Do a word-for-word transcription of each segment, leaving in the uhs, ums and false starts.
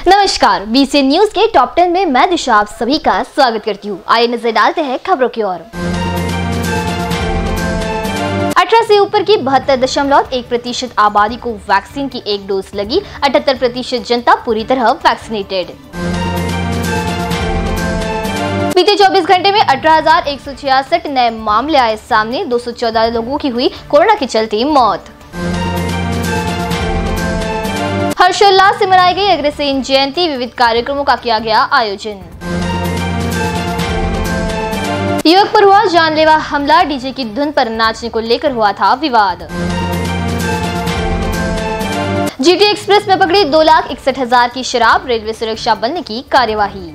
नमस्कार, BCN news के top ten में मैं दिशा आप सभी का स्वागत करती हूँ। आइए नजर डालते हैं खबरों की ओर। अठारह से ऊपर की बहत्तर दशमलव एक प्रतिशत आबादी को वैक्सीन की एक डोज लगी। अठहत्तर प्रतिशत जनता पूरी तरह वैक्सीनेटेड। बीते चौबीस घंटे में अठारह हजार एक सौ छियासठ नए मामले आए सामने। दो सौ चौदह लोगों की हुई कोरोना के चलते मौत। हर्षोल्लास से मनाई गई अग्रसेन जयंती। विविध कार्यक्रमों का किया गया आयोजन। युवक पर हुआ जानलेवा हमला। डीजे की धुन पर नाचने को लेकर हुआ था विवाद। जीटी एक्सप्रेस में पकड़ी दो लाख इकसठ हजार की शराब। रेलवे सुरक्षा बल ने की कार्यवाही।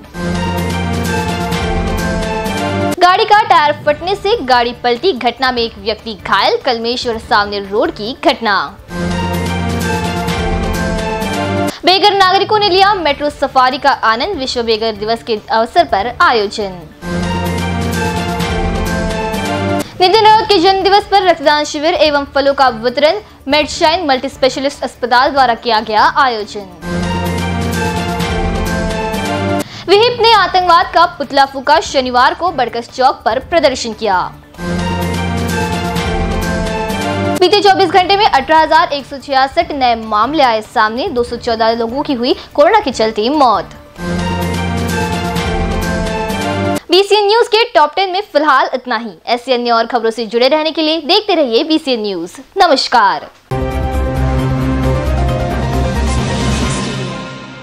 गाड़ी का टायर फटने से गाड़ी पलटी। घटना में एक व्यक्ति घायल। कलमेश्वर सावनेर रोड की घटना। बेघर नागरिकों ने लिया मेट्रो सफारी का आनंद। विश्व बेघर दिवस के अवसर पर आयोजन। नितिन राउत के जन्म दिवस पर रक्तदान शिविर एवं फलों का वितरण। मेडशाइन मल्टी स्पेशलिस्ट अस्पताल द्वारा किया गया आयोजन। विहिप ने आतंकवाद का पुतला फूका। शनिवार को बड़कस चौक पर प्रदर्शन किया। बीते चौबीस घंटे में अठारह हजार एक सौ छियासठ नए मामले आए सामने। दो सौ चौदह लोगों की हुई कोरोना के चलते मौत। बीसीएन न्यूज के टॉप टेन में फिलहाल इतना ही। ऐसी अन्य और खबरों से जुड़े रहने के लिए देखते रहिए बीसीएन न्यूज। नमस्कार।